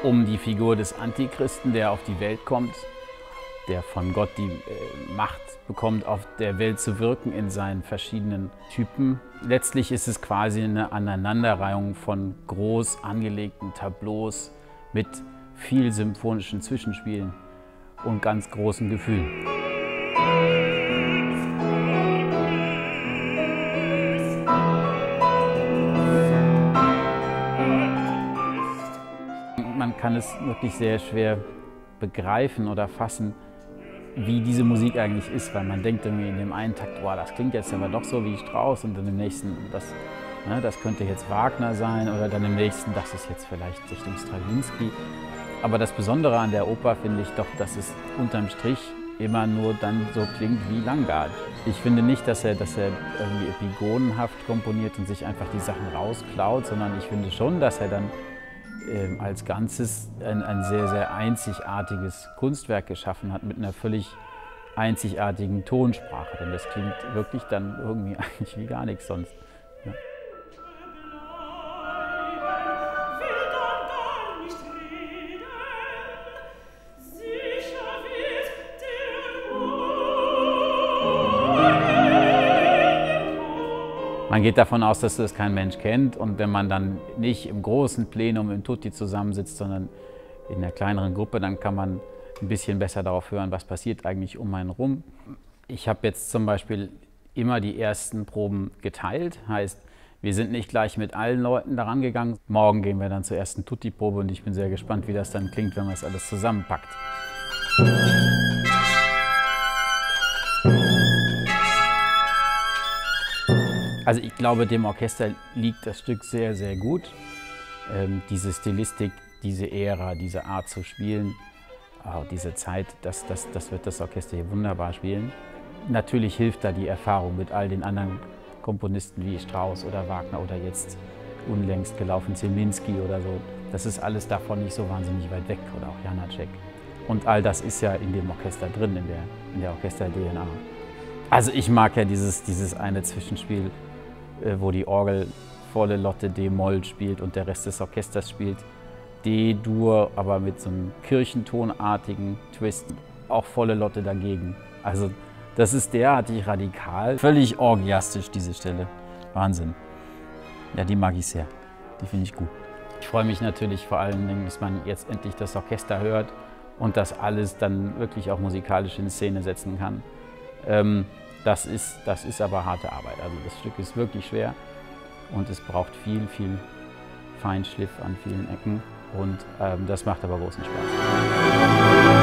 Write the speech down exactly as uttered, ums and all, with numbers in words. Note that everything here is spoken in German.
um die Figur des Antichristen, der auf die Welt kommt, der von Gott die äh, Macht bekommt, auf der Welt zu wirken in seinen verschiedenen Typen. Letztlich ist es quasi eine Aneinanderreihung von groß angelegten Tableaus mit viel symphonischen Zwischenspielen und ganz großen Gefühlen. Man kann es wirklich sehr schwer begreifen oder fassen, wie diese Musik eigentlich ist, weil man denkt irgendwie in dem einen Takt, boah, das klingt jetzt aber doch so wie Strauss, und dann im nächsten, das, ne, das könnte jetzt Wagner sein, oder dann im nächsten, das ist jetzt vielleicht Richtung Strawinsky. Aber das Besondere an der Oper finde ich doch, dass es unterm Strich immer nur dann so klingt wie Langard. Ich finde nicht, dass er, dass er irgendwie epigonenhaft komponiert und sich einfach die Sachen rausklaut, sondern ich finde schon, dass er dann äh, als Ganzes ein, ein sehr, sehr einzigartiges Kunstwerk geschaffen hat mit einer völlig einzigartigen Tonsprache. Denn das klingt wirklich dann irgendwie eigentlich wie gar nichts sonst. Ja. Man geht davon aus, dass das kein Mensch kennt, und wenn man dann nicht im großen Plenum im Tutti zusammensitzt, sondern in einer kleineren Gruppe, dann kann man ein bisschen besser darauf hören, was passiert eigentlich um einen rum. Ich habe jetzt zum Beispiel immer die ersten Proben geteilt, heißt, wir sind nicht gleich mit allen Leuten daran gegangen. Morgen gehen wir dann zur ersten Tutti-Probe und ich bin sehr gespannt, wie das dann klingt, wenn man das alles zusammenpackt. Also ich glaube, dem Orchester liegt das Stück sehr, sehr gut. Ähm, diese Stilistik, diese Ära, diese Art zu spielen, auch diese Zeit, das, das, das wird das Orchester hier wunderbar spielen. Natürlich hilft da die Erfahrung mit all den anderen Komponisten wie Strauss oder Wagner oder jetzt unlängst gelaufen Ziminski oder so. Das ist alles davon nicht so wahnsinnig weit weg, oder auch Janáček. Und all das ist ja in dem Orchester drin, in der, in der Orchester-D N A. Also ich mag ja dieses, dieses eine Zwischenspiel, wo die Orgel volle Lotte D-Moll spielt und der Rest des Orchesters spielt D-Dur, aber mit so einem kirchentonartigen Twist, auch volle Lotte dagegen. Also das ist derartig radikal, völlig orgiastisch, diese Stelle. Wahnsinn. Ja, die mag ich sehr, die finde ich gut. Ich freue mich natürlich vor allen Dingen, dass man jetzt endlich das Orchester hört und das alles dann wirklich auch musikalisch in Szene setzen kann. Ähm, Das ist, das ist aber harte Arbeit. Also das Stück ist wirklich schwer und es braucht viel, viel Feinschliff an vielen Ecken, und ähm, das macht aber großen Spaß.